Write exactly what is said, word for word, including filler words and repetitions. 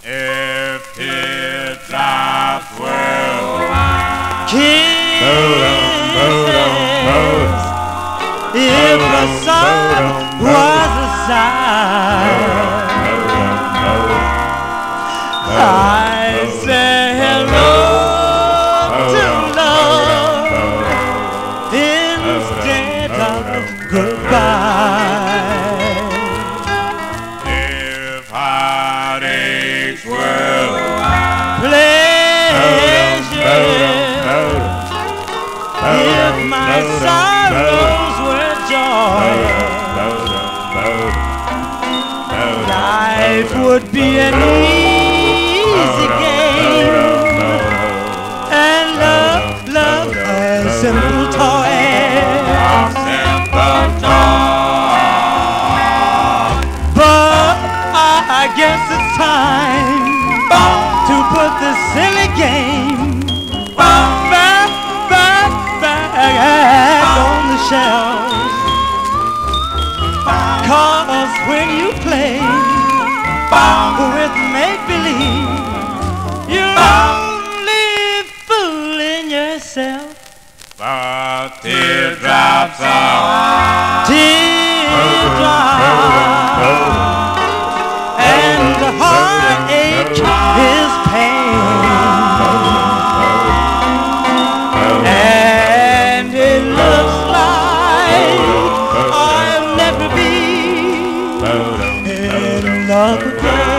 If teardrops were kisses, if the sun was a sign, I say hello to love instead of goodbye. If heartaches were pleasure, if my sorrows were joy, life would be an easy game, and love, love, a simple toy. But I guess it's time to put this silly game back, back, back on the shelf. 'Cause when you play with make-believe, you're only fooling yourself. But teardrops are Teardrops, and the heartache is pain, and it looks like I'll never be in love again.